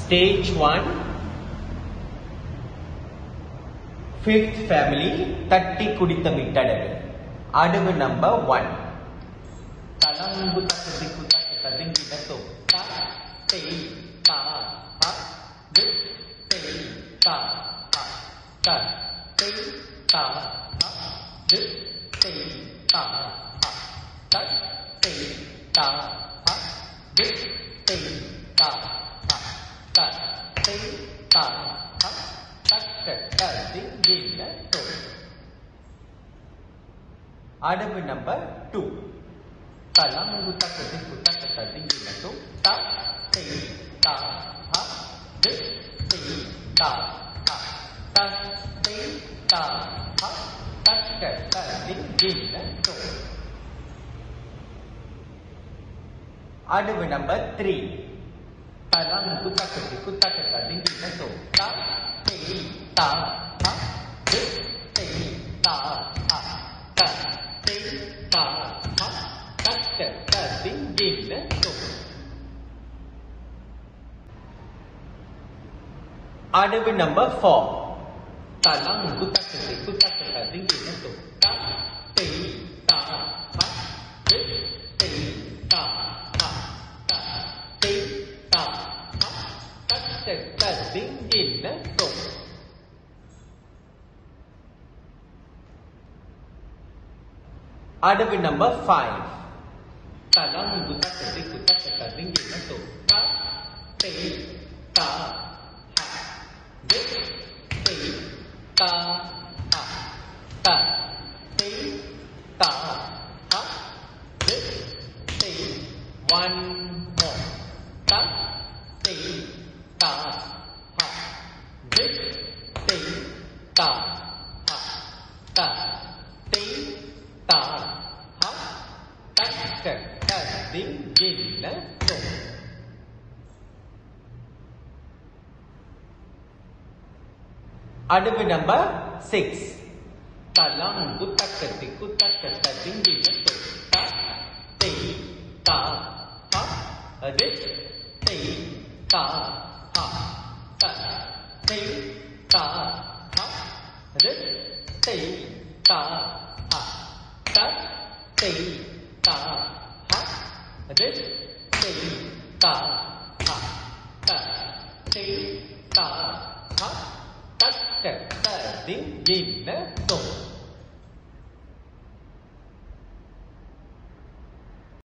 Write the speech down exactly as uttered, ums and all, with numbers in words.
Stage one, fifth family, தட்டி குடித்த மிட்டடகு. அடவு number one. தலங்கு தக்கு திக்கு தக்கு ததிங்கி தத்தோ த தே த ஹ தி தே த ஹ த தே த ஹ தி தே த ஹ த தே த ஹ தி தே த ஹ த தே த ஹ தக்க ததிங்கி தத்தோ. அடவு number two. தலங்கு தக்கு திக்கு தக்கு ததிங்கி தத்தோ த தே த ஹ தி தே த ஹ த தே த ஹ தக்க ததிங்கி தத்தோ. அடவு number three. தலங்கு தக்கு திக்கு தக்கு ததிங்கி தத்தோ த தே த ஹ தி தே த ஹ த தே த ஹ தக்க ததிங்கி தத்தோ. அடவு number four. தலங்கு தக்கு திக்கு தக்கு ததிங்கி தத்தோ த தே த ஹ தி தே த ஹ த தே த ஹ தக்க ததிங்கி தத்தோ. அடவு number five. தலங்கு தக்கு திக்கு தக்கு ததிங்கி தத்தோ த தே த ஹ தி தே த ஹ த தே த ஹ தி தே. One more. த தே த ஹ தி தே த ஹ த தே த ஹ தக்க ததிங்கி தத்தோ. அடவு number six. தலங்கு தக்கு திக்கு தக்கு ததிங்கி தத்தோ த தே த ஹ தி தே த ஹ த தே த ஹ தி தே த ஹ த தே த ஹ தி தே த ஹ த தே த ஹ தக்க ததிங்கி தத்தோ.